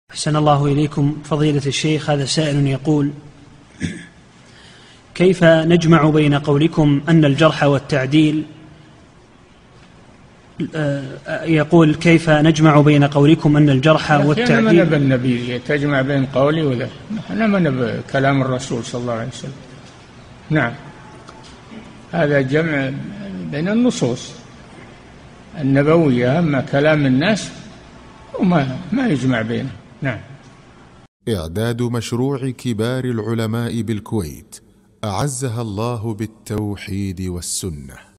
أحسن الله إليكم فضيلة الشيخ. هذا سائل يقول: كيف نجمع بين قولكم أن الجرح والتعديل كيف نجمع بين قولكم أن الجرح والتعديل؟ أنا من النبي تجمع بين قولي وذا، أنا من بكلام الرسول صلى الله عليه وسلم. نعم، هذا جمع بين النصوص النبوية، أما كلام الناس وما يجمع بينه. نعم. إعداد مشروع كبار العلماء بالكويت أعزها الله بالتوحيد والسنة.